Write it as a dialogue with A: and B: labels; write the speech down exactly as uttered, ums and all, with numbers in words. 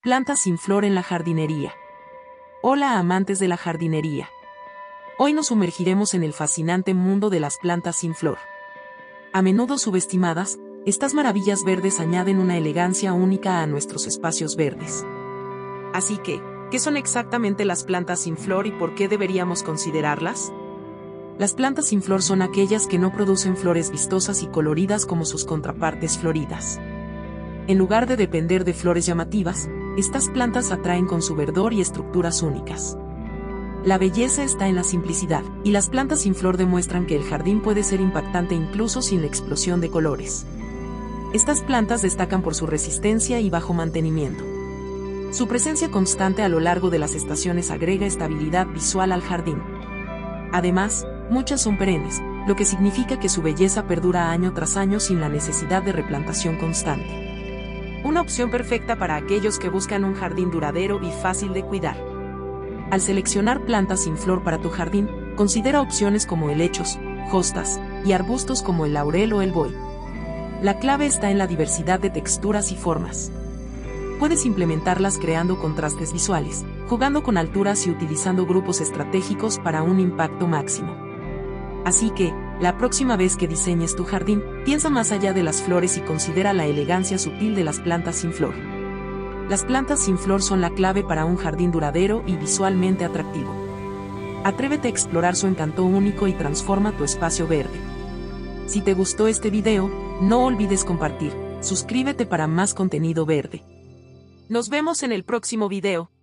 A: Plantas sin flor en la jardinería. Hola amantes de la jardinería. Hoy nos sumergiremos en el fascinante mundo de las plantas sin flor. A menudo subestimadas, estas maravillas verdes añaden una elegancia única a nuestros espacios verdes. Así que, ¿qué son exactamente las plantas sin flor y por qué deberíamos considerarlas? Las plantas sin flor son aquellas que no producen flores vistosas y coloridas como sus contrapartes floridas. En lugar de depender de flores llamativas, estas plantas atraen con su verdor y estructuras únicas. La belleza está en la simplicidad, y las plantas sin flor demuestran que el jardín puede ser impactante incluso sin la explosión de colores. Estas plantas destacan por su resistencia y bajo mantenimiento. Su presencia constante a lo largo de las estaciones agrega estabilidad visual al jardín. Además, muchas son perennes, lo que significa que su belleza perdura año tras año sin la necesidad de replantación constante. Una opción perfecta para aquellos que buscan un jardín duradero y fácil de cuidar. Al seleccionar plantas sin flor para tu jardín, considera opciones como helechos, hostas y arbustos como el laurel o el boy. La clave está en la diversidad de texturas y formas. Puedes implementarlas creando contrastes visuales, jugando con alturas y utilizando grupos estratégicos para un impacto máximo. Así que, la próxima vez que diseñes tu jardín, piensa más allá de las flores y considera la elegancia sutil de las plantas sin flor. Las plantas sin flor son la clave para un jardín duradero y visualmente atractivo. Atrévete a explorar su encanto único y transforma tu espacio verde. Si te gustó este video, no olvides compartir, suscríbete para más contenido verde. Nos vemos en el próximo video.